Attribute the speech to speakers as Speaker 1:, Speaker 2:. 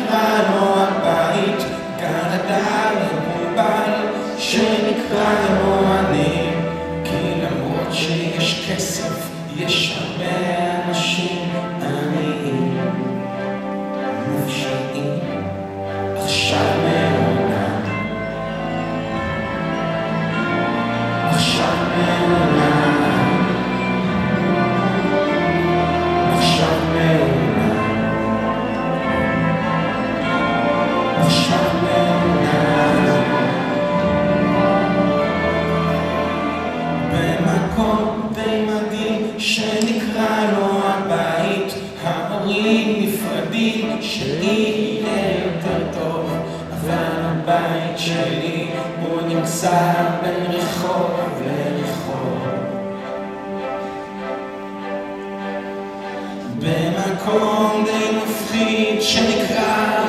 Speaker 1: שנקרא לו הבית, גן עדן מבולבל שנקרא לו אני, כי למרות שיש כסף יש הרבה אנשים עניים מופשעים עכשיו מעולם, עכשיו מעולם, עכשיו מעולם, עכשיו מעולם. במקום די מדהים שנקרא לו הבית, ההורים נפרדים שיהיה יותר טוב, אבל הבית שלי הוא נמצא בין רחוב לרחוב. במקום די מפחיד שנקרא